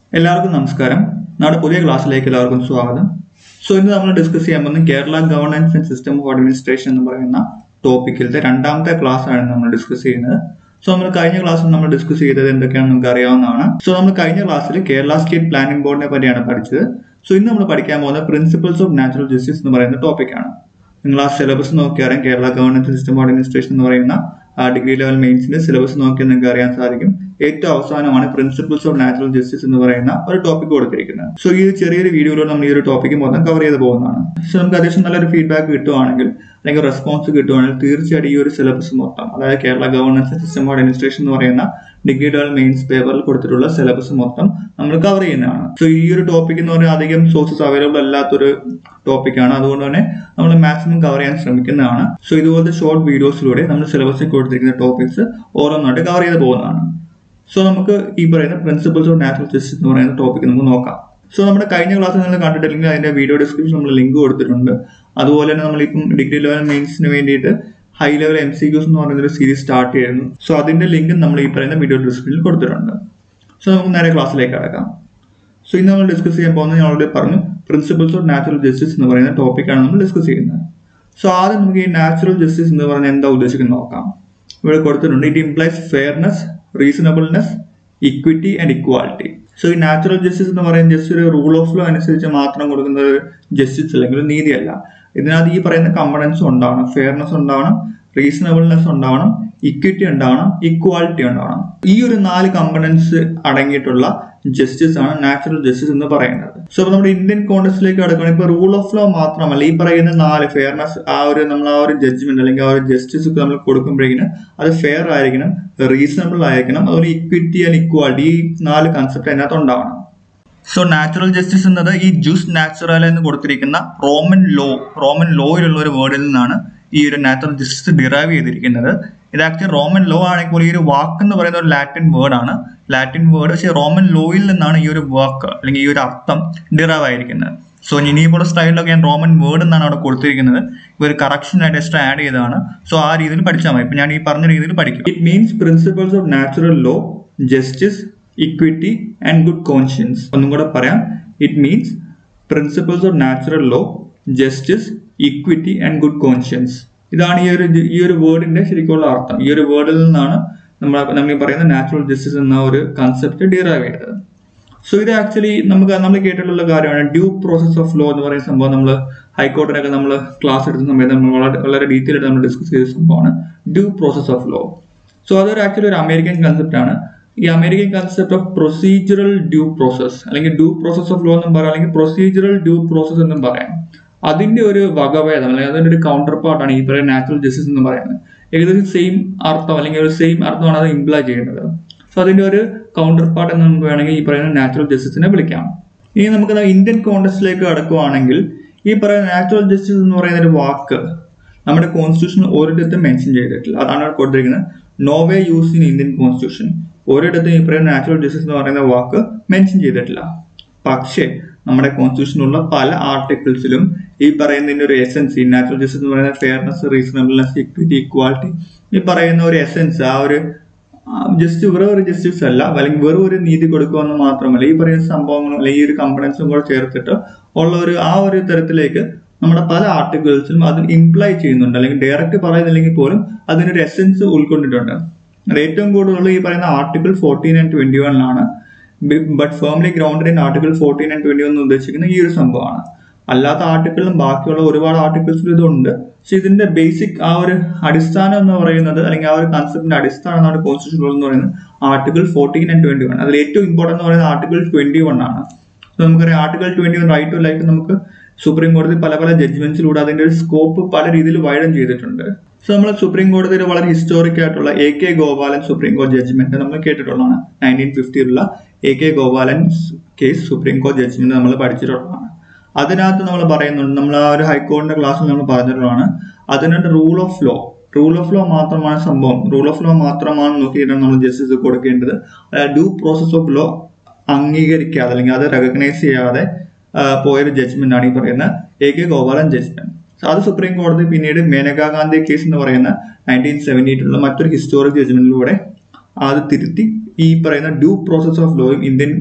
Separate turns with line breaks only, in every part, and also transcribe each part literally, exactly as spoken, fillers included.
എല്ലാവർക്കും നമസ്കാരം. നമ്മുടെ പുതിയ ക്ലാസ്സിലേക്ക് എല്ലാവർക്കും സ്വാഗതം. സോ ഇന്ന് നമ്മൾ ഡിസ്കസ് ചെയ്യാൻ പോകുന്നത് Kerala governance and system of administration എന്ന് പറയുന്ന ടോപ്പിക്കിലത്തെ രണ്ടാമത്തെ ക്ലാസ് ആണ് നമ്മൾ ഡിസ്കസ് ചെയ്യുന്നത്. സോ നമ്മൾ കഴിഞ്ഞ ക്ലാസ്സിൽ നമ്മൾ ഡിസ്കസ് ചെയ്തത് എന്തൊക്കെയാണെന്ന് നമുക്ക് അറിയാവുന്നതാണ്. സോ നമ്മൾ കഴിഞ്ഞ ക്ലാസ്സിൽ കേരള സ്റ്റേറ്റ് പ്ലാനിംഗ് ബോർഡിനെ പറ്റിയാണ് പഠിച്ചത്. സോ ഇന്ന് നമ്മൾ പഠിക്കാൻ പോകുന്നത് പ്രിൻസിപ്പിൾസ് ഓഫ് നാച്ചുറൽ ജസ്റ്റിസ് എന്ന് പറയുന്ന ടോപ്പിക്കാണ്. നിങ്ങൾ ആ സിലബസ് നോക്കിയാലും Kerala governance system of administration എന്ന് പറയുന്ന ആ ഡിഗ്രി ലെവൽ മെയിൻസിന്റെ സിലബസ് നോക്കിയാൽ നിങ്ങൾക്ക് അറിയാൻ സാധിക്കും. ഏറ്റവും അവസാനമാണ് പ്രിൻസിപ്പിൾസ് ഓഫ് നാച്ചുറൽ ജസ്റ്റിസ് എന്ന് പറയുന്ന ഒരു ടോപ്പിക് കൊടുത്തിരിക്കുന്നത്. സോ ഈ ചെറിയൊരു വീഡിയോയിലൂടെ നമ്മൾ ഈ ഒരു ടോപ്പിക്ക് മൊത്തം കവർ ചെയ്ത് പോകുന്നതാണ്. സോ നമുക്ക് അത്യാവശ്യം നല്ലൊരു ഫീഡ്ബാക്ക് കിട്ടുവാണെങ്കിൽ അല്ലെങ്കിൽ റെസ്പോൺസ് കിട്ടുവാണെങ്കിൽ തീർച്ചയായിട്ടും ഈ ഒരു സിലബസ് മൊത്തം, അതായത് Kerala governance system of administration എന്ന് പറയുന്ന ഡിഗ്രി ലെവൽ മെയിൻസ് പേപ്പറിൽ കൊടുത്തിട്ടുള്ള സിലബസ് മൊത്തം നമ്മൾ കവർ ചെയ്യുന്നതാണ്. സോ ഈ ഒരു ടോപ്പിക് എന്ന് പറഞ്ഞാൽ അധികം സോഴ്സസ് അവൈലബിൾ അല്ലാത്തൊരു ടോപ്പിക്കാണ്. അതുകൊണ്ട് തന്നെ നമ്മൾ മാക്സിമം കവർ ചെയ്യാൻ ശ്രമിക്കുന്നതാണ്. സോ ഇതുപോലത്തെ ഷോർട്ട് വീഡിയോസിലൂടെ നമ്മൾ സിലബസിൽ കൊടുത്തിരിക്കുന്ന ടോപ്പിക്സ് ഓരോന്നായിട്ട് കവർ ചെയ്ത് പോകുന്നതാണ്. സോ നമുക്ക് ഈ പറയുന്ന പ്രിൻസിപ്പിൾസ് ഓഫ് നാച്ചുറൽ ജസ്റ്റിസ് എന്ന് പറയുന്ന ടോപ്പിക് നമുക്ക് നോക്കാം. സോ നമ്മുടെ കഴിഞ്ഞ ക്ലാസ് നിങ്ങൾ കണ്ടിട്ടില്ലെങ്കിൽ അതിന്റെ വീഡിയോ ഡിസ്ക്രിപ്ഷൻ നമ്മൾ ലിങ്ക് കൊടുത്തിട്ടുണ്ട്. അതുപോലെ തന്നെ നമ്മളിപ്പം ഡിഗ്രി ലെവൽ മെയിൻസിന് വേണ്ടിയിട്ട് high level M C Qs എന്ന് പറയുന്ന ഒരു സീരീസ് സ്റ്റാർട്ട് ചെയ്യുന്നു. സോ അതിന്റെ ലിങ്ക് നമ്മൾ ഈ പറയുന്ന വീഡിയോ ഡിസ്ക്രിപ്ഷനിൽ കൊടുത്തിട്ടുണ്ട്. സോ നമുക്ക് നേരെ ക്ലാസ്സിലേക്ക് കടക്കാം. സോ ഇന്ന് നമ്മൾ ഡിസ്കസ് ചെയ്യാൻ പോകുന്നത് ഞാൻ ഓൾറെഡി പറഞ്ഞു, പ്രിൻസിപ്പിൾസ് ഓഫ് നാച്ചുറൽ ജസ്റ്റിസ് എന്ന് പറയുന്ന ടോപ്പിക്കാണ് നമ്മൾ ഡിസ്കസ് ചെയ്യുന്നത്. സോ ആദ്യം നമുക്ക് ഈ നാച്ചുറൽ ജസ്റ്റിസ് എന്ന് പറഞ്ഞാൽ എന്താ ഉദ്ദേശിക്കുന്നത് നോക്കാം. ഇവിടെ കൊടുത്തിട്ടുണ്ട്, it implies fairness, reasonableness, equity and equality. So ഈ നാച്ചുറൽ ജസ്റ്റിസ് എന്ന് പറയുന്നത് ജസ്റ്റ് ഒരു റൂൾ ഓഫ് ലോ അനുസരിച്ച് മാത്രം കൊടുക്കുന്ന ഒരു ജസ്റ്റിസ് അല്ലെങ്കിൽ നീതിയല്ല. ഇതിനകത്ത് ഈ പറയുന്ന കമ്പണൻസ് ഉണ്ടാവണം. ഫെയർനെസ് ഉണ്ടാവണം, റീസണബിൾനെസ് ഉണ്ടാവണം, ഇക്വിറ്റി ഉണ്ടാവണം, ഇക്വാലിറ്റി ഉണ്ടാവണം. ഈ ഒരു നാല് കമ്പണൻസ് അടങ്ങിയിട്ടുള്ള ജസ്റ്റിസ് ആണ് നാച്ചുറൽ ജസ്റ്റിസ് എന്ന് പറയുന്നത്. സോ അപ്പൊ നമ്മുടെ ഇന്ത്യൻ കോൺടെക്സ്റ്റിലേക്ക് കടക്കുകയാണെങ്കിൽ ഇപ്പൊ റൂൾ ഓഫ് ലോ മാത്രമല്ല, ഈ പറയുന്ന നാല് ഫെയർനെസ്, ആ ഒരു നമ്മൾ ആ ഒരു ജഡ്ജ്മെന്റ് അല്ലെങ്കിൽ ആ ഒരു ജസ്റ്റിസ് ഒക്കെ നമ്മൾ കൊടുക്കുമ്പോഴേക്കും അത് ഫെയർ ആയിരിക്കണം, റീസണബിൾ ആയിരിക്കണം, അതുപോലെ ഇക്വിറ്റി ആൻഡ് ഇക്വാലിറ്റി, ഈ നാല് കൺസെപ്റ്റ് അതിനകത്ത് ഉണ്ടാവണം. സോ നാച്ചുറൽ ജസ്റ്റിസ് എന്നത് ഈ ജൂസ് നാച്ചുറൽ എന്ന് കൊടുത്തിരിക്കുന്ന റോമൻ ലോ റോമൻ ലോയിലുള്ള ഒരു വേർഡിൽ നിന്നാണ് ഈ ഒരു നാച്ചുറൽ ജസ്റ്റിസ് ഡിറൈവ് ചെയ്തിരിക്കുന്നത്. ഇത് ആക്ച്വലി റോമൻ ലോ ആണെങ്കിൽ ഈ ഒരു വാക്ക് എന്ന് പറയുന്ന ഒരു ലാറ്റിൻ വേർഡ് ആണ്. ലാറ്റിൻ വേർഡ് പക്ഷേ റോമൻ ലോയിൽ നിന്നാണ് ഈ ഒരു വാക്ക് അല്ലെങ്കിൽ ഈ ഒരു അർത്ഥം ഡിറൈവ് ആയിരിക്കുന്നത്. സോ ഇനിയിപ്പോൾ സ്റ്റൈലിലൊക്കെ ഞാൻ റോമൻ വേർഡ് എന്നാണ് അവിടെ കൊടുത്തിരിക്കുന്നത്. ഒരു കറക്ഷൻ ആയിട്ട് എക്സ്ട്രാ ആഡ് ചെയ്തതാണ്. സോ ആ രീതിയിൽ പഠിച്ചാൽ മതി. ഇപ്പൊ ഞാൻ ഈ പറഞ്ഞ രീതിയിൽ പഠിക്കും. It means principles of natural law, justice, equity and good conscience. ഒന്നും കൂടെ പറയാം, it means principles of natural law, justice, equity and good conscience. ഇതാണ് ഈ ഒരു ഈ ഒരു വേർഡിന്റെ ശരിക്കുള്ള അർത്ഥം. ഈ ഒരു വേർഡിൽ നിന്നാണ് നമ്മൾ നമ്മൾ പറയുന്ന നാച്ചുറൽ ജസ്റ്റിസ് എന്ന ഒരു കൺസെപ്റ്റ് ഡിറൈവ് ചെയ്തത്. സോ ഇത് ആക്ച്വലി നമുക്ക് നമ്മൾ കേട്ടിട്ടുള്ള കാര്യമാണ്. ഡ്യൂ പ്രോസസ് ഓഫ് ലോ എന്ന് പറയുന്ന സംഭവം നമ്മൾ ഹൈക്കോർട്ടിനൊക്കെ നമ്മൾ ക്ലാസ് എടുത്ത സമയത്ത് നമ്മൾ വളരെ വളരെ ഡീറ്റെയിൽ ആയിട്ട് നമ്മൾ ഡിസ്കസ് ചെയ്ത സംഭവമാണ് due process of law. So അതൊരു ആക്ച്വലി ഒരു അമേരിക്കൻ കൺസെപ്റ്റ് ആണ്. ഈ American concept of procedural due process അല്ലെങ്കിൽ ഡ്യൂ പ്രോസസ് ഓഫ് ലോ എന്നും പറയാം, അല്ലെങ്കിൽ പ്രൊസീജിയറൽ ഡ്യൂ പ്രോസസ് എന്നും പറയാം. അതിന്റെ ഒരു വകഭേദം അല്ലെങ്കിൽ അതിന്റെ ഒരു കൗണ്ടർ പാർട്ടാണ് ഈ പറയുന്ന നാച്ചുറൽ ജസ്റ്റിസ് എന്ന് പറയുന്നത്. ഏകദേശം സെയിം അർത്ഥം അല്ലെങ്കിൽ ഒരു സെയിം അർത്ഥമാണ് അത് ഇംപ്ലൈ ചെയ്യുന്നത്. സോ അതിന്റെ ഒരു കൗണ്ടർ പാർട്ട് എന്ന് നമുക്ക് വേണമെങ്കിൽ ഈ പറയുന്ന നാച്ചുറൽ ജസ്റ്റിസിനെ വിളിക്കാം. ഇനി നമുക്ക് ഇന്ത്യൻ കോൺടെക്സ്റ്റിലേക്ക് കടക്കുകയാണെങ്കിൽ ഈ പറയുന്ന നാച്ചുറൽ ജസ്റ്റിസ് എന്ന് പറയുന്ന ഒരു വാക്ക് നമ്മുടെ കോൺസ്റ്റിറ്റ്യൂഷൻ ഒരിടത്തും മെൻഷൻ ചെയ്തിട്ടില്ല. അതാണ് കൊടുത്തിരിക്കുന്നത്. No way use in Indian constitution. ഒരിടത്തും ഈ പറയുന്ന നാച്ചുറൽ ജസ്റ്റിസ് എന്ന് പറയുന്ന വാക്ക് മെൻഷൻ ചെയ്തിട്ടില്ല. പക്ഷേ നമ്മുടെ കോൺസ്റ്റിറ്റ്യൂഷനിലുള്ള പല ആർട്ടിക്കിൾസിലും ഈ പറയുന്നതിന്റെ ഒരു എസെൻസ്, ഈ നാച്ചുറൽ ജസ്റ്റിസ് എന്ന് പറയുന്ന ഫെയർനെസ്, റീസണബിൾനെസ്, ഇക്വിറ്റി, ഇക്വാലിറ്റി, ഈ പറയുന്ന ഒരു എസെൻസ്, ആ ഒരു ജസ്റ്റ് വെറും ഒരു ജസ്റ്റിസ് അല്ല, അല്ലെങ്കിൽ വെറും ഒരു നീതി കൊടുക്കുക എന്ന് മാത്രമല്ല, ഈ പറയുന്ന സംഭവങ്ങളും അല്ലെങ്കിൽ ഈ ഒരു കമ്പണൻസും കൂടെ ചേർത്തിട്ട് ഉള്ള ഒരു ആ ഒരു തരത്തിലേക്ക് നമ്മുടെ പല ആർട്ടിക്കിൾസിലും അത് ഇംപ്ലൈ ചെയ്യുന്നുണ്ട്. അല്ലെങ്കിൽ ഡയറക്റ്റ് പറയുന്നില്ലെങ്കിൽ പോലും അതിനൊരു എസെൻസ് ഉൾക്കൊണ്ടിട്ടുണ്ട്. അത് ഏറ്റവും കൂടുതലുള്ള ഈ പറയുന്ന ആർട്ടിക്കിൾ ഫോർട്ടീൻ ആൻഡ് ട്വന്റി വണ്ണിലാണ്. But firmly grounded in article fourteen and twenty one എന്ന് ഉദ്ദേശിക്കുന്ന ഈ ഒരു സംഭവമാണ്. അല്ലാത്ത ആർട്ടിക്കിളും ബാക്കിയുള്ള ഒരുപാട് ആർട്ടിക്കിൾസിലും ഇതുണ്ട്. പക്ഷെ ഇതിന്റെ ബേസിക് ആ ഒരു അടിസ്ഥാനം എന്ന് പറയുന്നത്, അല്ലെങ്കിൽ ആ ഒരു കൺസെപ്റ്റിന്റെ അടിസ്ഥാനം നമ്മുടെ കോൺസ്റ്റിറ്റ്യൂഷൻ എന്ന് പറയുന്നത് article fourteen and twenty one. അതിൽ ഏറ്റവും ഇമ്പോർട്ടന്റ് എന്ന് പറയുന്നത് ആർട്ടിക്കിൾ ട്വന്റി വൺ ആണ്. നമുക്കറിയാം article twenty one right to life നമുക്ക് സുപ്രീം കോടതി പല പല ജഡ്ജ്മെന്റ്സിലൂടെ അതിന്റെ ഒരു സ്കോപ്പ് പല രീതിയിൽ വൈഡൻ ചെയ്തിട്ടുണ്ട്. സോ നമ്മൾ സുപ്രീം കോടതിയിൽ വളരെ ഹിസ്റ്റോറിക് ആയിട്ടുള്ള എ കെ ഗോപാലൻ സുപ്രീം കോടതി ജഡ്ജ്മെന്റ് നമ്മൾ കേട്ടിട്ടുള്ളതാണ്. നയൻറ്റീൻ ഫിഫ്റ്റിയിലുള്ള A K Gopalan case supreme കോടതി ജഡ്ജ്മെന്റ് നമ്മൾ പഠിച്ചിട്ടുള്ളതാണ്. അതിനകത്ത് നമ്മൾ പറയുന്നുണ്ട്, നമ്മൾ ആ ഒരു ഹൈക്കോടതിന്റെ ക്ലാസ്സിൽ നമ്മൾ പറഞ്ഞിട്ടുള്ളതാണ്, അതിനകത്ത് rule of law rule of law മാത്രമാണ് സംഭവം. റൂൾ ഓഫ് ലോ മാത്രമാണ് നോക്കിയിട്ടാണ് നമ്മൾ ജസ്റ്റിസ് കൊടുക്കേണ്ടത്. ഡ്യൂ പ്രോസസ് ഓഫ് ലോ അംഗീകരിക്കാതെ അല്ലെങ്കിൽ അത് റെക്കഗ്നൈസ് ചെയ്യാതെ പോയൊരു ജഡ്ജ്മെന്റ് ആണ് ഈ പറയുന്ന എ കെ ഗോപാലൻ ജഡ്ജ്മെന്റ്. അത് സുപ്രീം കോടതി പിന്നീട് മേനകാ ഗാന്ധി കേസ് എന്ന് പറയുന്ന നയൻറ്റീൻ സെവൻറ്റി എയ്റ്റിലുള്ള മറ്റൊരു ഹിസ്റ്റോറിക് ജഡ്ജ്മെന്റിലൂടെ അത് തിരുത്തി ഈ പറയുന്ന ഡ്യൂ പ്രോസസ് ഓഫ് ലോയും ഇന്ത്യൻ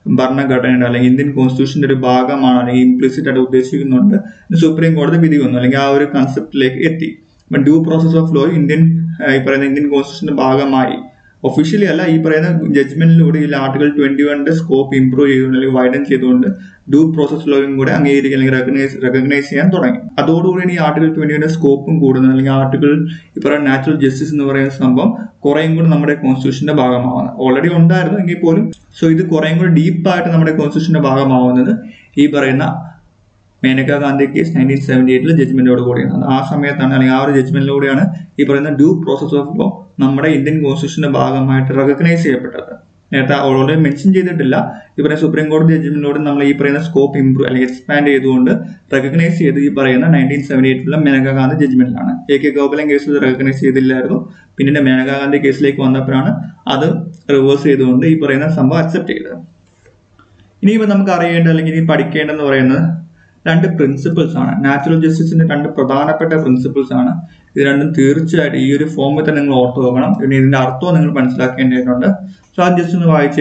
ഭരണഘടനയുടെ അല്ലെങ്കിൽ ഇന്ത്യൻ കോൺസ്റ്റിറ്റ്യൂഷന്റെ ഒരു ഭാഗമാണ് അല്ലെങ്കിൽ ഇംപ്ലിസിറ്റ് ആയിട്ട് ഉദ്ദേശിക്കുന്നുണ്ട് സുപ്രീം കോടതി വിധി വന്നു അല്ലെങ്കിൽ ആ ഒരു കൺസെപ്റ്റിലേക്ക് എത്തി. അപ്പം due process of law Indian ഈ പറയുന്ന ഇന്ത്യൻ കോൺസ്റ്റിറ്റ്യൂഷന്റെ ഭാഗമായി ഒഫീഷ്യലി അല്ല ഈ പറയുന്ന ജഡ്ജ്മെന്റിലൂടെ ഈ ആർട്ടിക്കിൾ ട്വന്റി വണ്ണിന്റെ സ്കോപ്പ് ഇംപ്രൂവ് ചെയ്തുകൊണ്ട് അല്ലെങ്കിൽ വൈഡൻ ചെയ്തുകൊണ്ട് ഡ്യൂ പ്രോസസ് ലോയും കൂടെ അംഗീകരിക്കാൻ അല്ലെങ്കിൽ റെക്കഗ്നൈസ് റെക്കഗ്നൈസ് ചെയ്യാൻ തുടങ്ങി. അതോടുകൂടി ഈ ആർട്ടിക്കിൾ ട്വന്റിയുടെ സ്കോപ്പും കൂടുന്നത് അല്ലെങ്കിൽ ആർട്ടിക്കിൾ ഈ പറയുന്ന നാച്ചുറൽ ജസ്റ്റിസ് എന്ന് പറയുന്ന സംഭവം കുറേയും കൂടെ നമ്മുടെ കോൺസ്റ്റിറ്റ്യൂഷന്റെ ഭാഗമാവുന്നത് ഓൾറെഡി ഉണ്ടായിരുന്നു എങ്കിൽ പോലും സോ ഇത് കുറേയും കൂടെ ഡീപ്പായിട്ട് നമ്മുടെ കോൺസ്റ്റിറ്റ്യൂഷന്റെ ഭാഗമാവുന്നത് ഈ പറയുന്ന Maneka Gandhi case nineteen seventy എയ്റ്റിലെ ജഡ്ജ്മെന്റോട് കൂടിയാണ്. ആ സമയത്താണ് അല്ലെങ്കിൽ ആ ഒരു ജഡ്ജ്മെന്റിലൂടെയാണ് ഈ പറയുന്ന ഡ്യൂ പ്രോസസ് ഓഫ് ലോ നമ്മുടെ ഇന്ത്യൻ കോൺസ്റ്റിറ്റ്യൂഷന്റെ ഭാഗമായിട്ട് റെക്കഗ്നൈസ് ചെയ്യപ്പെട്ടത്. നേരത്തെ ഓൾറെഡി മെൻഷൻ ചെയ്തിട്ടില്ല. ഈ പറയുന്ന സുപ്രീം കോടതി ജഡ്ജ്മെന്റിലൂടെ നമ്മൾ ഈ പറയുന്ന സ്കോപ്പ് ഇംപ്രൂവ് അല്ലെങ്കിൽ എക്സ്പാൻഡ് ചെയ്തുകൊണ്ട് റെക്കഗ്നൈസ് ചെയ്ത് ഈ പറയുന്ന നയൻറ്റീൻ സെവൻറ്റി എയ്റ്റിലെ മേനക ഗാന്ധി ജഡ്ജ്മെന്റിലാണ്. എ കെ ഗോപാലൻ കേസിൽ റെക്കഗ്നൈസ് ചെയ്തില്ലായിരുന്നു. പിന്നീട് മേനക ഗാന്ധി കേസിലേക്ക് വന്നപ്പോഴാണ് അത് റിവേഴ്സ് ചെയ്തുകൊണ്ട് ഈ പറയുന്ന സംഭവം അക്സെപ്റ്റ് ചെയ്തത്. ഇനിയിപ്പോൾ നമുക്ക് അറിയേണ്ട അല്ലെങ്കിൽ ഇനി പഠിക്കേണ്ടതെന്ന് പറയുന്നത് രണ്ട് പ്രിൻസിപ്പിൾസ് ആണ്. നാച്ചുറൽ ജസ്റ്റിസിന്റെ രണ്ട് പ്രധാനപ്പെട്ട പ്രിൻസിപ്പിൾസ് ആണ്. ഇത് രണ്ടും തീർച്ചയായിട്ടും ഈ ഒരു ഫോമിൽ തന്നെ നിങ്ങൾ ഓർത്തു വെക്കണം. പിന്നെ ഇതിന്റെ അർത്ഥവും നിങ്ങൾ മനസ്സിലാക്കേണ്ടതുണ്ട്. സോ അത് ജസ്റ്റ് ഒന്ന് വായിച്ചേ.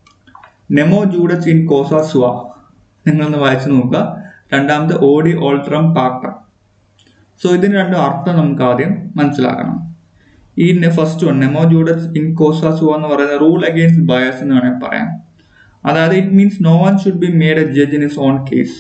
Nemo judex in causa sua നിങ്ങളൊന്ന് വായിച്ചു നോക്കുക. രണ്ടാമത്തെ ഓഡി ഓൾട്രം പാക്ടം. സോ ഇതിന് രണ്ടും അർത്ഥം നമുക്ക് ആദ്യം മനസ്സിലാക്കണം. ഈ first one nemo judex in causa sua എന്ന് പറയുന്ന റൂൾ അഗെയിൻസ്റ്റ് ബയസ് എന്ന് വേണമെങ്കിൽ പറയാം. അതായത് it means no one should be made a judge in his own case.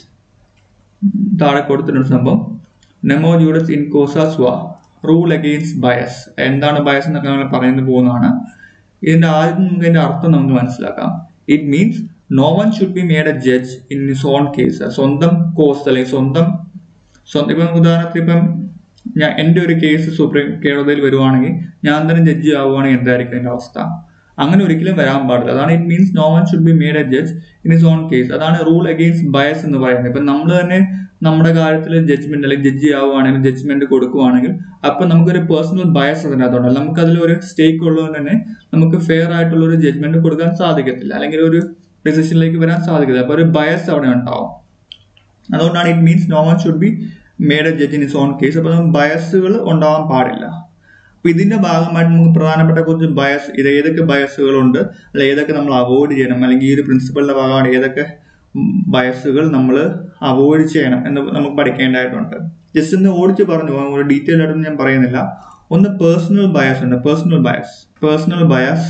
താഴെ കൊടുത്തിട്ടൊരു സംഭവം nemo judex in causa sua rule against bias. എന്താണ് ബയസ് എന്നൊക്കെ നമ്മൾ പറയുന്നത് പോകുന്നതാണ്. ഇതിന്റെ ആദ്യം നമുക്ക് ഇതിന്റെ അർത്ഥം നമുക്ക് മനസ്സിലാക്കാം. It means no one should be made a judge in his own case. സ്വന്തം കോസ് അല്ലെങ്കിൽ സ്വന്തം സ്വന്തം ഇപ്പം ഉദാഹരണത്തിന് ഇപ്പം ഞാൻ എൻ്റെ ഒരു കേസ് സുപ്രീം കോടതിയിൽ വരുവാണെങ്കിൽ ഞാൻ തന്നെ ജഡ്ജി ആവുകയാണെങ്കിൽ എന്തായിരിക്കും അതിന്റെ അവസ്ഥ? അങ്ങനെ ഒരിക്കലും വരാൻ പാടില്ല. അതാണ് it means no one should be made a judge in his own case. അതാണ് റൂൾ അഗെയിൻസ്റ്റ് ബയസ് എന്ന് പറയുന്നത്. ഇപ്പൊ നമ്മൾ തന്നെ നമ്മുടെ കാര്യത്തിൽ ജഡ്ജ്മെന്റ് അല്ലെങ്കിൽ ജഡ്ജി ആവുകയാണെങ്കിൽ ജഡ്ജ്മെന്റ് കൊടുക്കുവാണെങ്കിൽ അപ്പൊ നമുക്കൊരു പേഴ്സണൽ ബയസ് അതിനകത്തുണ്ട്. നമുക്ക് അതിലൊരു സ്റ്റേക്ക് ഉള്ളതുകൊണ്ട് തന്നെ നമുക്ക് ഫെയർ ആയിട്ടുള്ള ഒരു ജഡ്ജ്മെന്റ് കൊടുക്കാൻ സാധിക്കത്തില്ല അല്ലെങ്കിൽ ഒരു ഡിസിഷനിലേക്ക് വരാൻ സാധിക്കത്തില്ല. അപ്പൊ ഒരു ബയസ് അവിടെ ഉണ്ടാവും. അതുകൊണ്ടാണ് it means no one should be made a judge in his own case. അപ്പൊ ബയസുകൾ ഉണ്ടാവാൻ പാടില്ല. അപ്പൊ ഇതിന്റെ ഭാഗമായിട്ട് നമുക്ക് പ്രധാനപ്പെട്ട കുറച്ച് ബയസ് ഇത് ഏതൊക്കെ ബയസുകളുണ്ട് അല്ലെ ഏതൊക്കെ നമ്മൾ അവോയ്ഡ് ചെയ്യണം അല്ലെങ്കിൽ ഈ ഒരു പ്രിൻസിപ്പളിന്റെ ഭാഗമാണ് ഏതൊക്കെ ബയസുകൾ നമ്മൾ അവോയ്ഡ് ചെയ്യണം എന്ന് നമുക്ക് പഠിക്കേണ്ടതായിട്ടുണ്ട്. ജസ്റ്റ് ഒന്ന് ഓടിച്ച് പറഞ്ഞു ഒരു ഡീറ്റെയിൽ ആയിട്ടൊന്നും ഞാൻ പറയുന്നില്ല. ഒന്ന് പേഴ്സണൽ ബയസ് ഉണ്ട്. പേഴ്സണൽ ബയസ് പേഴ്സണൽ ബയസ്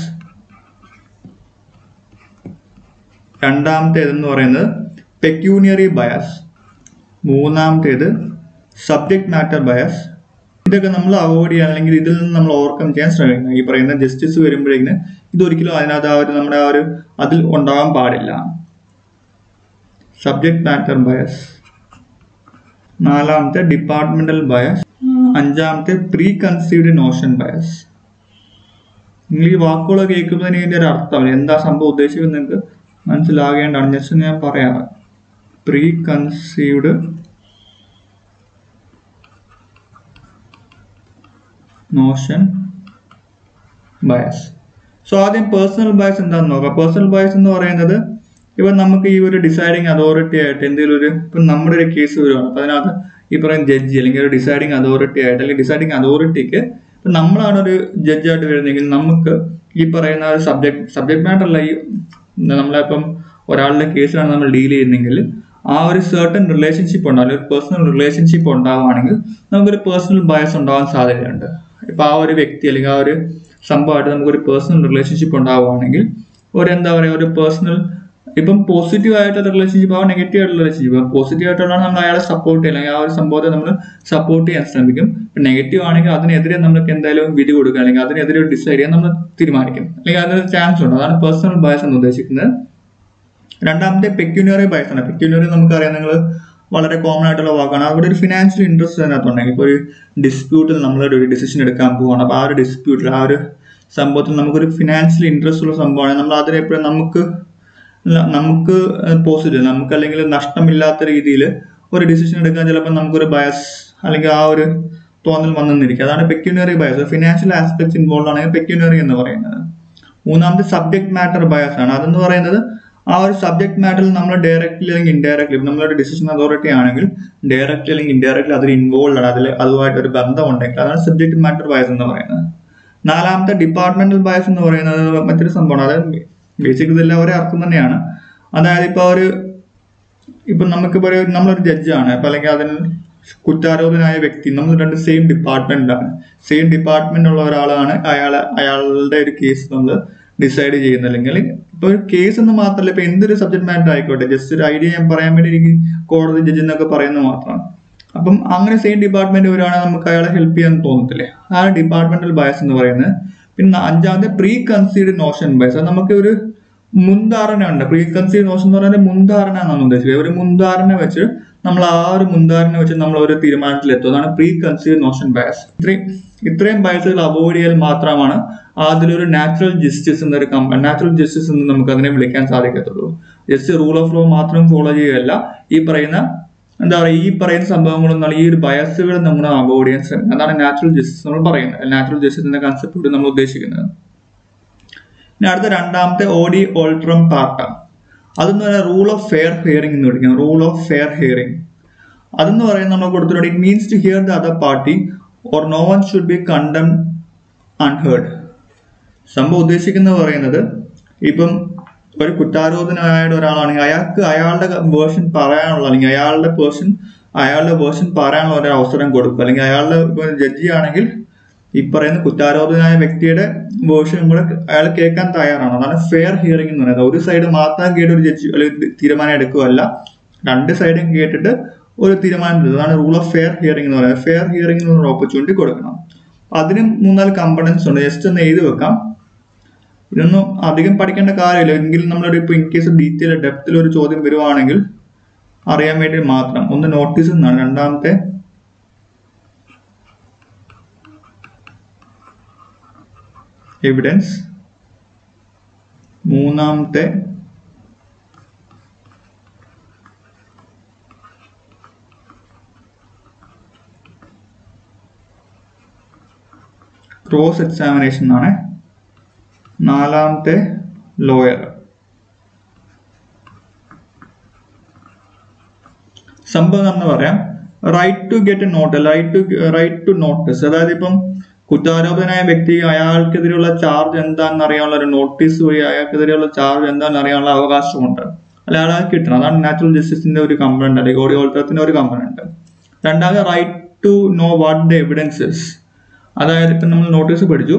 രണ്ടാമത്തേതെന്ന് പറയുന്നത് പെക്യൂണിയറി ബയസ്. മൂന്നാമത്തേത് സബ്ജക്ട് മാറ്റർ ബയസ്. ഇതൊക്കെ നമ്മൾ അവോയ്ഡ് ചെയ്യാൻ അല്ലെങ്കിൽ ഇതിൽ നിന്ന് നമ്മൾ ഓവർകം ചെയ്യാൻ ശ്രമിക്കണം. ഈ പറയുന്ന ജസ്റ്റിസ് വരുമ്പോഴേക്കിന് ഇതൊരിക്കലും അതിനകത്ത് ആ ഒരു നമ്മുടെ ആ ഒരു അതിൽ ഉണ്ടാകാൻ പാടില്ല. Subject matter bias. നാലാമത്തെ ഡിപ്പാർട്ട്മെന്റൽ ബയസ്. അഞ്ചാമത്തെ പ്രീ കൺസീവ്ഡ് നോഷൻ ബയസ്. നിങ്ങൾ ഈ വാക്കുകളൊക്കെ കേൾക്കുമ്പോൾ തന്നെ ഇതിന്റെ ഒരു അർത്ഥം എന്താ സംഭവം ഉദ്ദേശിക്കുന്നത് നിങ്ങൾക്ക് മനസ്സിലാകേണ്ടതാണ്. ജസ്റ്റ് ഞാൻ പറയാം. Preconceived notion bias. So ആദ്യം പേഴ്സണൽ ബയസ് എന്താണെന്ന് നോക്കാം. പേഴ്സണൽ ബയസ് എന്ന് പറയുന്നത് ഇപ്പൊ നമുക്ക് ഈ ഒരു ഡിസൈഡിങ് അതോറിറ്റി ആയിട്ട് എന്തെങ്കിലും ഒരു ഇപ്പം നമ്മുടെ ഒരു കേസ് വരുവാണ്. അപ്പൊ അതിനകത്ത് ഈ പറയുന്ന ജഡ്ജി അല്ലെങ്കിൽ ഒരു ഡിസൈഡിങ് അതോറിറ്റി ആയിട്ട് അല്ലെങ്കിൽ ഡിസൈഡിങ് അതോറിറ്റിക്ക് ഇപ്പൊ നമ്മളാണ് ഒരു ജഡ്ജായിട്ട് വരുന്നതെങ്കിൽ നമുക്ക് ഈ പറയുന്ന സബ്ജക്ട് സബ്ജക്ട് മാറ്റർ അല്ല ഈ നമ്മളിപ്പം ഒരാളുടെ കേസിലാണ് നമ്മൾ ഡീൽ ചെയ്യുന്നെങ്കിൽ ആ ഒരു സർട്ടൻ റിലേഷൻഷിപ്പ് ഉണ്ടാവും, ഒരു പേഴ്സണൽ റിലേഷൻഷിപ്പ് ഉണ്ടാവുകയാണെങ്കിൽ നമുക്കൊരു പേഴ്സണൽ ബയസ് ഉണ്ടാവാൻ സാധ്യതയുണ്ട്. ഇപ്പൊ ആ ഒരു വ്യക്തി അല്ലെങ്കിൽ ആ ഒരു സംഭവമായിട്ട് നമുക്കൊരു പേഴ്സണൽ റിലേഷൻഷിപ്പ് ഉണ്ടാവുകയാണെങ്കിൽ ഒരു എന്താ പറയുക ഒരു പേഴ്സണൽ ഇപ്പം പോസിറ്റീവ് ആയിട്ടുള്ള റിലേഷൻഷിപ്പ് ആവും നെഗറ്റീവ് ആയിട്ടുള്ള റിലേഷൻഷിപ്പ്. പോസിറ്റീവ് ആയിട്ടുള്ള നമ്മൾ അയാളെ സപ്പോർട്ട് ചെയ്യും അല്ലെങ്കിൽ ആ ഒരു സംഭവത്തെ നമ്മൾ സപ്പോർട്ട് ചെയ്യാൻ ശ്രമിക്കും. നെഗറ്റീവ് ആണെങ്കിൽ അതിനെതിരെ നമുക്ക് എന്തായാലും വിധി കൊടുക്കുക അല്ലെങ്കിൽ അതിനെതിരെ ഡിസൈഡ് ചെയ്യാൻ നമ്മൾ തീരുമാനിക്കും അല്ലെങ്കിൽ അതിനൊരു ചാൻസ് ഉണ്ട്. അതാണ് പേഴ്സണൽ ബയസ് എന്ന് ഉദ്ദേശിക്കുന്നത്. രണ്ടാമത്തെ പെക്യൂണിയറി ബയസ് ആണ്. പെക്യൂണിയറി നമുക്കറിയാം നിങ്ങൾ വളരെ കോമൺ ആയിട്ടുള്ള വാക്കാണ്. അവിടെ ഒരു ഫിനാൻഷ്യൽ ഇൻട്രസ്റ്റ് അതിനകത്തുണ്ടെങ്കിൽ ഇപ്പോൾ ഒരു ഡിസ്പ്യൂട്ടിൽ നമ്മളൊരു ഒരു ഡിസിഷൻ എടുക്കാൻ പോവുകയാണ്. അപ്പോൾ ആ ഒരു ഡിസ്പ്യൂട്ടിൽ ആ ഒരു സംഭവത്തിൽ നമുക്കൊരു ഫിനാൻഷ്യൽ ഇൻട്രസ്റ്റ് ഉള്ള സംഭവമാണ്. നമ്മൾ അതിനെപ്പോഴും നമുക്ക് നമുക്ക് പോസിറ്റീവ് നമുക്ക് അല്ലെങ്കിൽ നഷ്ടമില്ലാത്ത രീതിയിൽ ഒരു ഡിസിഷൻ എടുക്കാൻ ചിലപ്പോൾ നമുക്കൊരു ബയസ് അല്ലെങ്കിൽ ആ ഒരു തോന്നൽ വന്നിരിക്കും. അതാണ് pecuniary bias. Financial aspects involve ആണെങ്കിൽ പെക്യൂണിയറി എന്ന് പറയുന്നത്. മൂന്നാമത്തെ സബ്ജക്ട് മാറ്റർ ബയസ് ആണ്. അതെന്ന് പറയുന്നത് ആ ഒരു സബ്ജക്ട് മാറ്ററിൽ നമ്മൾ ഡയറക്റ്റ്ലി അല്ലെങ്കിൽ ഇൻഡയറക്ട്ലി ഇപ്പം നമ്മളൊരു ഡിസിഷൻ അതോറിറ്റി ആണെങ്കിൽ ഡയറക്റ്റ്ലി അല്ലെങ്കിൽ ഇൻഡയറക്ട്ലി അതിൽ ഇൻവോൾവ് ആണ്, അതിൽ അതുമായിട്ട് ഒരു ബന്ധം ഉണ്ടെങ്കിൽ അതാണ് സബ്ജക്ട് മാറ്റർ ബയസ് എന്ന് പറയുന്നത്. നാലാമത്തെ ഡിപ്പാർട്ട്മെന്റൽ ബയസ് എന്ന് പറയുന്നത് മറ്റൊരു സംഭവമാണ്. അത് ബേസിക്കലി ഇതെല്ലാം ഒരേ അർത്ഥം തന്നെയാണ്. അതായത് ഇപ്പോൾ ഒരു ഇപ്പം നമുക്കിപ്പോൾ ഒരു നമ്മളൊരു ജഡ്ജാണ് അപ്പം അല്ലെങ്കിൽ അതിന് കുറ്റാരോപനായ വ്യക്തി നമ്മൾ രണ്ട് സെയിം ഡിപ്പാർട്ട്മെന്റിലാണ് സെയിം ഡിപ്പാർട്ട്മെന്റ് ഉള്ള ഒരാളാണ് അയാളെ അയാളുടെ ഒരു കേസ് നമ്മൾ ഡിസൈഡ് ചെയ്യുന്നത്. അല്ലെങ്കിൽ ഇപ്പൊ ഒരു കേസ് എന്ന് മാത്രമല്ല ഇപ്പൊ എന്തൊരു സബ്ജക്ട് മാറ്റർ ആയിക്കോട്ടെ, ജസ്റ്റ് ഒരു ഐഡിയ ഞാൻ പറയാൻ വേണ്ടി എനിക്ക് കോടതി ജഡ്ജ് എന്നൊക്കെ പറയുന്നത് മാത്രമാണ്. അപ്പം അങ്ങനെ സെയിം ഡിപ്പാർട്ട്മെന്റ് വരുവാണെങ്കിൽ നമുക്ക് അയാളെ ഹെൽപ്പ് ചെയ്യാൻ തോന്നത്തില്ലേ, ആ ഡിപ്പാർട്ട്മെന്റൽ ബയസ് എന്ന് പറയുന്നത്. പിന്നെ അഞ്ചാമത്തെ പ്രീ കൺസീഡ് നോഷൻ ബയസ്. അത് നമുക്ക് ഒരു മുൻധാരണ ഉണ്ട്. പ്രീ കൺസീഡ് നോഷൻ എന്ന് പറയുന്നത് മുൻധാരണ എന്നാണ് ഉദ്ദേശിച്ചത്. ഒരു മുൻധാരണ വെച്ച് നമ്മൾ ആ ഒരു മുൻധാരണ വെച്ച് നമ്മൾ ഒരു തീരുമാനത്തിലെത്തും. അതാണ് പ്രീ കൺസീഡ് നോഷൻ ബയസ്. ഇത്രയും ഇത്രയും ബയസുകൾ അവോയ്ഡ് ചെയ്താൽ മാത്രമാണ് അതിലൊരു നാച്ചുറൽ ജസ്റ്റിസ് എന്നൊരു കമ്പ നാച്ചുറൽ ജസ്റ്റിസ് എന്ന് നമുക്ക് അതിനെ വിളിക്കാൻ സാധിക്കത്തുള്ളൂ. ജസ്റ്റ് റൂൾ ഓഫ് ലോ മാത്രം ഫോളോ ചെയ്യുകയല്ല, ഈ പറയുന്ന എന്താ പറയുക ഈ പറയുന്ന സംഭവങ്ങളൊന്നും ഈ ഒരു ബയസുകൾ നമ്മൾ അവോയ്ഡ് ചെയ്യാൻ ശ്രമിക്കുക. അതാണ് നാച്ചുറൽ ജസ്റ്റിസ് നമ്മൾ പറയുന്നത്. നാച്ചുറൽ ജസ്റ്റിസ് എന്ന കൺസെപ്റ്റ് നമ്മൾ ഉദ്ദേശിക്കുന്നത്. പിന്നെ അടുത്ത രണ്ടാമത്തെ ഓഡി ഓൾട്രം പാർട്ടം. അതെന്ന് പറയുന്നത് റൂൾ ഓഫ് ഫെയർ ഹിയറിംഗ് എന്ന് വിളിക്കുന്നത്. റൂൾ ഓഫ് ഫെയർ ഹിയറിംഗ് അതെന്ന് പറയുന്നത് നമ്മൾ കൊടുത്തിട്ടുണ്ട് it means to hear the other party or no one should be condemned unheard. സംഭവം ഉദ്ദേശിക്കുന്നത് പറയുന്നത് ഇപ്പം ഒരു കുറ്റാരോപനായ ഒരാളാണെങ്കിൽ അയാൾക്ക് അയാളുടെ വേർഷൻ പറയാനുള്ള അല്ലെങ്കിൽ അയാളുടെ പേഴ്സൺ അയാളുടെ വേർഷൻ പറയാനുള്ള ഒരു അവസരം കൊടുക്കുക. അല്ലെങ്കിൽ അയാളുടെ ജഡ്ജി ആണെങ്കിൽ ഈ പറയുന്ന കുറ്റാരോപനായ വ്യക്തിയുടെ വേർഷനും കൂടെ അയാൾ കേൾക്കാൻ തയ്യാറാണ്. അതാണ് ഫെയർ ഹിയറിംഗ് എന്ന് പറയുന്നത്. ഒരു സൈഡ് മാത്രം കേട്ട് ഒരു ജഡ്ജി അല്ലെങ്കിൽ തീരുമാനം എടുക്കുകയല്ല, രണ്ട് സൈഡും കേട്ടിട്ട് ഒരു തീരുമാനം എടുക്കുക. അതാണ് റൂൾ ഓഫ് ഫെയർ ഹിയറിംഗ് എന്ന് പറയുന്നത്. ഫെയർ ഹിയറിംഗിനുള്ള ഓപ്പർച്യൂണിറ്റി കൊടുക്കണം. അതിനും മൂന്നാല് കമ്പണൻസ് ഉണ്ട്. ജസ്റ്റ് ഒന്ന് എഴുതി വെക്കാം. ഇതൊന്നും അധികം പഠിക്കേണ്ട കാര്യമില്ല. എങ്കിലും നമ്മളൊരു ഇപ്പോൾ ഇൻ കേസ് ഡീറ്റെയിൽ ഡെപ്തിൽ ഒരു ചോദ്യം വരുവാണെങ്കിൽ അറിയാൻ വേണ്ടി മാത്രം. ഒന്ന് നോട്ടീസ് എന്നാണ്. രണ്ടാമത്തെ എവിഡൻസ്, മൂന്നാമത്തെ ക്രോസ് എക്സാമിനേഷൻ ആണ്, നാലാമത്തെ ലോയർ. സംഭവം എന്ന് പറയാം right to get a note right to right to notice. അതായത് ഇപ്പം കുറ്റാരോപനായ വ്യക്തി അയാൾക്കെതിരെയുള്ള ചാർജ് എന്താണെന്ന് അറിയാനുള്ള ഒരു നോട്ടീസ് വഴി അയാൾക്കെതിരെയുള്ള ചാർജ് എന്താണെന്ന് അറിയാനുള്ള അവകാശമുണ്ട്. അല്ലെ അയാൾ കിട്ടണം. അതാണ് നാച്ചുറൽ ജസ്റ്റിസിന്റെ ഒരു കമ്പണന്റ് അല്ലെങ്കിൽ ഓഡി ഓൾട്ടറത്തിന്റെ ഒരു കമ്പണന്റ്. രണ്ടാമത് right to know what the evidences. അതായത് ഇപ്പം നമ്മൾ നോട്ടീസ് പഠിച്ചു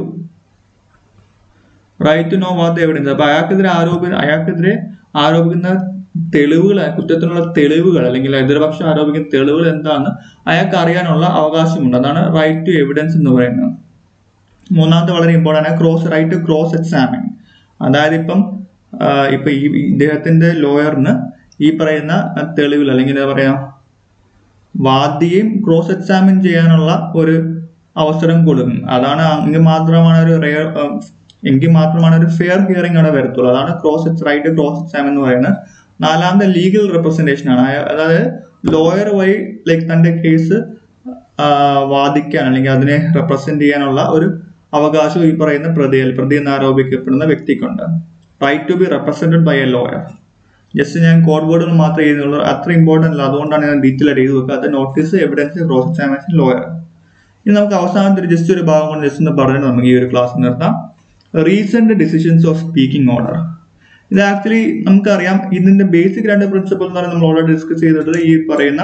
right to know what the evidence. അപ്പൊ അയാൾക്കെതിരെ ആരോപി അയാൾക്കെതിരെ ആരോപിക്കുന്ന തെളിവുകൾ, കുറ്റത്തിനുള്ള തെളിവുകൾ അല്ലെങ്കിൽ എതിർപക്ഷം ആരോപിക്കുന്ന തെളിവുകൾ എന്താണെന്ന് അയാൾക്ക് അറിയാനുള്ള അവകാശമുണ്ട്. അതാണ് റൈറ്റ് ടു എവിഡൻസ് എന്ന് പറയുന്നത്. മൂന്നാമത്തെ വളരെ ഇമ്പോർട്ടൻ്റ് ആണ് cross right to cross examine. അതായത് ഇപ്പം ഇപ്പൊ ഈ ഇദ്ദേഹത്തിന്റെ ലോയറിന് ഈ പറയുന്ന തെളിവുകൾ അല്ലെങ്കിൽ എന്താ പറയാ വാദിയെയും ക്രോസ് എക്സാമിൻ ചെയ്യാനുള്ള ഒരു അവസരം കൊടുക്കും. അതാണ് എങ്കിൽ മാത്രമാണ് ഒരു റെയർ എങ്കിൽ മാത്രമാണ് ഒരു ഫെയർ ഹിയറിംഗ് അവിടെ വരത്തുള്ളൂ. അതാണ് cross right to cross examine എന്ന് പറയുന്നത്. നാലാമത്തെ ലീഗൽ റെപ്രസെന്റേഷൻ ആണ്. അതായത് ലോയർ വഴി ലൈക്ക് തന്റെ കേസ് വാദിക്കാൻ അല്ലെങ്കിൽ അതിനെ റെപ്രസെന്റ് ചെയ്യാനുള്ള ഒരു അവകാശം ഈ പറയുന്ന പ്രതി പ്രതി എന്ന് ആരോപിക്കപ്പെടുന്ന വ്യക്തിക്കുണ്ട്. Right to be represented by a lawyer. Just ഞാൻ കോഡ് വേർഡുകൾ മാത്രമേ എഴുതുന്നുള്ളൂ, അത്ര ഇമ്പോർട്ടൻ്റ് അല്ല. അതുകൊണ്ടാണ് ഞാൻ ഡീറ്റെയിൽ ആയിട്ട് എഴുതി വെക്കുക. അത് notice, evidence, cross examination, lawyer. ഇനി നമുക്ക് അവസാനത്തെ ജസ്റ്റ് ഒരു ഭാഗം കൊണ്ട് ജസ്റ്റ് ഒന്ന് പറഞ്ഞിട്ട് നമുക്ക് ഈ ഒരു ക്ലാസ് നിർത്താം. Reasoned decisions of speaking order. ഇത് ആക്ച്വലി നമുക്കറിയാം ഇതിന്റെ ബേസിക് രണ്ട് പ്രിൻസിപ്പിൾ എന്ന് പറയുന്നത് നമ്മൾ ഓൾറെഡി ഡിസ്കസ് ചെയ്തിട്ടുള്ളത് ഈ പറയുന്ന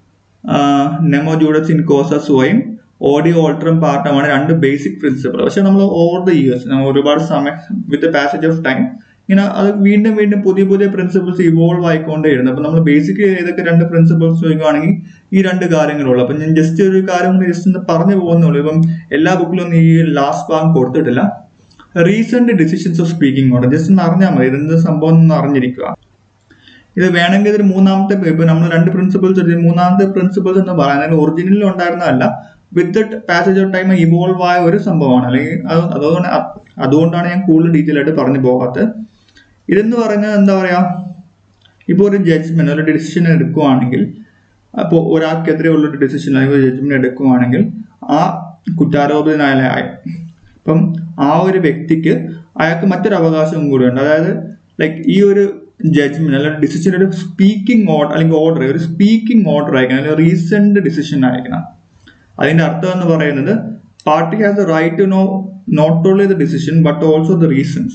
നെമോ ജൂഡസ് ഇൻ കോസ സുവയും ഓഡി ഓൾട്ടറും പാർട്ടുമാണ് രണ്ട് ബേസിക് പ്രിൻസിപ്പിൾ. പക്ഷെ നമ്മൾ ഓവർ ദ ഇയേഴ്സ് നമ്മൾ ഒരുപാട് സമയം വിത്ത് പാസേജ് ഓഫ് ടൈം ഇങ്ങനെ അത് വീണ്ടും വീണ്ടും പുതിയ പുതിയ പ്രിൻസിപ്പിൾസ് ഇവോൾവ് ആയിക്കൊണ്ടേ ഇരുന്നു. അപ്പൊ നമ്മൾ ബേസിക്കലി ഏതൊക്കെ രണ്ട് പ്രിൻസിപ്പിൾസ് ചോദിക്കുകയാണെങ്കിൽ ഈ രണ്ട് കാര്യങ്ങളുള്ളൂ. അപ്പൊ ഞാൻ ജസ്റ്റ് ഒരു കാര്യം കൊണ്ട് ജസ്റ്റ് ഒന്ന് പറഞ്ഞു പോകുന്നുള്ളൂ. ഇപ്പം എല്ലാ ബുക്കിലും ഈ ലാസ്റ്റ് ഭാഗം കൊടുത്തിട്ടില്ല. Reasoned decisions of speaking order just ഒന്ന് അറിഞ്ഞാൽ മതി. ഇതെന്ത് സംഭവം എന്ന് അറിഞ്ഞിരിക്കുക. ഇത് വേണമെങ്കിൽ ഇതൊരു മൂന്നാമത്തെ ഇപ്പൊ നമ്മൾ രണ്ട് പ്രിൻസിപ്പിൾസ് എടുത്ത് മൂന്നാമത്തെ പ്രിൻസിപ്പിൾസ് എന്ന് പറയാൻ ഒറിജിനലിൽ ഉണ്ടായിരുന്നതല്ല, with passage of time evolve ആയ ഒരു സംഭവമാണ്. അല്ലെങ്കിൽ അത് അതുകൊണ്ട് അതുകൊണ്ടാണ് ഞാൻ കൂടുതൽ ഡീറ്റെയിൽ ആയിട്ട് പറഞ്ഞു പോകാത്തത്. ഇതെന്ന് പറഞ്ഞാൽ എന്താ പറയാ, ഇപ്പോൾ ഒരു ജഡ്ജ്മെന്റ് ഒരു ഡിസിഷൻ എടുക്കുവാണെങ്കിൽ, അപ്പോൾ ഒരാൾക്കെതിരെ ഉള്ളൊരു ഡിസിഷൻ അല്ലെങ്കിൽ ജഡ്ജ്മെന്റ് എടുക്കുവാണെങ്കിൽ ആ കുറ്റാരോപിതനായ അപ്പം ആ ഒരു വ്യക്തിക്ക് അയാൾക്ക് മറ്റൊരു അവകാശവും കൂടിയുണ്ട്. അതായത് ലൈക്ക് ഈ ഒരു ജഡ്ജ്മെന്റ് അല്ലെങ്കിൽ ഡിസിഷൻ ഒരു സ്പീക്കിംഗ് ഓർഡർ അല്ലെങ്കിൽ ഓർഡർ ഒരു സ്പീക്കിംഗ് ഓർഡർ ആയിരിക്കണം, അല്ലെങ്കിൽ റീസെന്റ് ഡിസിഷൻ ആയിരിക്കണം. അതിന്റെ അർത്ഥം എന്ന് പറയുന്നത് party has the right to know not only the decision but also the reasons.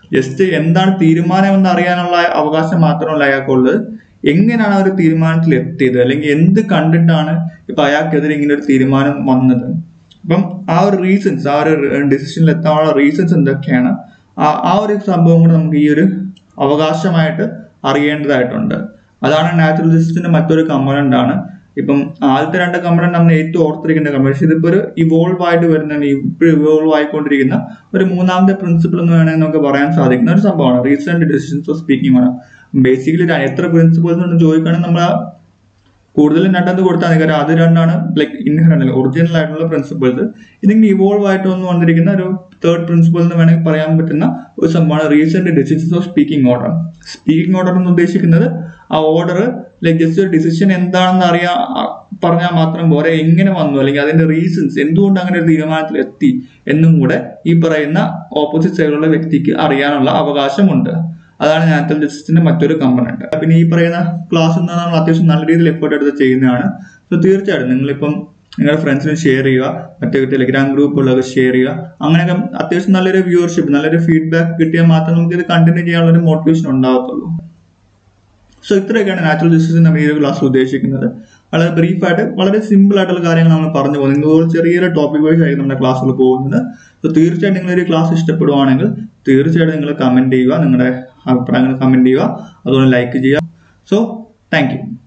Just എന്താണ് തീരുമാനം എന്ന് അറിയാനുള്ള അവകാശം മാത്രമല്ല അയാൾക്കുള്ളത്, എങ്ങനെയാണ് ആ ഒരു തീരുമാനത്തിൽ എത്തിയത്, അല്ലെങ്കിൽ എന്ത് കണ്ടിട്ടാണ് ഇപ്പൊ അയാൾക്കെതിരെ ഇങ്ങനെ ഒരു തീരുമാനം വന്നത്. അപ്പം ആ ഒരു റീസൺസ്, ആ ഒരു ഡിസിഷനിൽ എത്താനുള്ള റീസൺസ് എന്തൊക്കെയാണ്, ആ ആ ഒരു സംഭവം കൂടെ നമുക്ക് ഈ ഒരു അവകാശമായിട്ട് അറിയേണ്ടതായിട്ടുണ്ട്. അതാണ് നാച്ചുറൽ ജസ്റ്റിസിന്റെ മറ്റൊരു കമ്പണന്റ് ആണ്. ഇപ്പം ആദ്യത്തെ രണ്ട് കമ്പണന്റ് നമ്മൾ ഏറ്റവും ഓർത്തിരിക്കേണ്ട കമ്പണന്റ്, ഇതിപ്പോ ഒരു ഇവോൾവ് ആയിട്ട് വരുന്ന, ഇപ്പോഴും ഇവോൾവ് ആയിക്കൊണ്ടിരിക്കുന്ന ഒരു മൂന്നാമത്തെ പ്രിൻസിപ്പിൾ എന്ന് വേണമെങ്കിൽ നമുക്ക് പറയാൻ സാധിക്കുന്ന ഒരു സംഭവമാണ് റീസെന്റ് ഡിസിഷൻസ് ഓഫ് സ്പീക്കിംഗ് ആണ്. ബേസിക്കലി എത്ര പ്രിൻസിപ്പിൾസ് എന്ന് ചോദിക്കുകയാണെങ്കിൽ നമ്മൾ കൂടുതലും രണ്ടെന്ന് കൊടുത്താൽ മതി. കാരണം അത് രണ്ടാണ് ലൈക്ക് ഇൻഹറന്റ് ഒറിജിനൽ ആയിട്ടുള്ള പ്രിൻസിപ്പിൾസ്. ഇതിങ്ങനെ ഇവോൾവ് ആയിട്ട് വന്ന് വന്നിരിക്കുന്ന ഒരു തേർഡ് പ്രിൻസിപ്പിൾ എന്ന് വേണമെങ്കിൽ പറയാൻ പറ്റുന്ന ഒരു സംഭവമാണ് reasoned decisions of speaking order. Speaking order എന്ന് ഉദ്ദേശിക്കുന്നത് ആ ഓർഡർ ലൈക്ക് ജസ്റ്റ് ഒരു ഡിസിഷൻ എന്താണെന്ന് അറിയാ പറഞ്ഞാൽ മാത്രം പോരെ, എങ്ങനെ വന്നു അല്ലെങ്കിൽ അതിന്റെ റീസൺസ്, എന്തുകൊണ്ട് അങ്ങനെ ഒരു തീരുമാനത്തിൽ എത്തി എന്നും കൂടെ ഈ പറയുന്ന ഓപ്പോസിറ്റ് സൈഡിലുള്ള വ്യക്തിക്ക് അറിയാനുള്ള അവകാശമുണ്ട്. അതാണ് നാച്ചുറൽ ജസ്റ്റിസിന്റെ മറ്റൊരു കമ്പണന്റ്. പിന്നെ ഈ പറയുന്ന ക്ലാസ് എന്ന് നമ്മൾ അത്യാവശ്യം നല്ല രീതിയിൽ എഫേർട്ട് എടുത്ത് ചെയ്യുന്നതാണ്. സോ തീർച്ചയായിട്ടും നിങ്ങളിപ്പം നിങ്ങളുടെ ഫ്രണ്ട്സിന് ഷെയർ ചെയ്യുക, മറ്റേ ടെലിഗ്രാം ഗ്രൂപ്പുകളൊക്കെ ഷെയർ ചെയ്യുക. അങ്ങനെയൊക്കെ അത്യാവശ്യം നല്ലൊരു വ്യൂവർഷിപ്പ്, നല്ലൊരു ഫീഡ്ബാക്ക് കിട്ടിയാൽ മാത്രം നമുക്ക് ഇത് കണ്ടിന്യൂ ചെയ്യാനുള്ള ഒരു മോട്ടിവേഷൻ ഉണ്ടാകത്തുള്ളൂ. സോ ഇത്രയൊക്കെയാണ് നാച്ചുറൽ ജസ്റ്റിസ് നമ്മൾ ഈ ഒരു ക്ലാസ് ഉദ്ദേശിക്കുന്നത്. വളരെ ബ്രീഫായിട്ട് വളരെ സിമ്പിൾ ആയിട്ടുള്ള കാര്യങ്ങൾ നമ്മൾ പറഞ്ഞു പോകുന്നത്. ഇതുപോലെ ചെറിയൊരു ടോപ്പിക് വൈസ് ആയിരിക്കും നമ്മുടെ ക്ലാസ്സുകൾ പോകുന്നത്. സോ തീർച്ചയായിട്ടും നിങ്ങൾ ഒരു ക്ലാസ് ഇഷ്ടപ്പെടുവാണെങ്കിൽ തീർച്ചയായിട്ടും നിങ്ങൾ കമന്റ് ചെയ്യുക, നിങ്ങളുടെ അഭിപ്രായങ്ങൾ കമന്റ് ചെയ്യുക, അതുപോലെ ലൈക്ക് ചെയ്യുക. So thank U.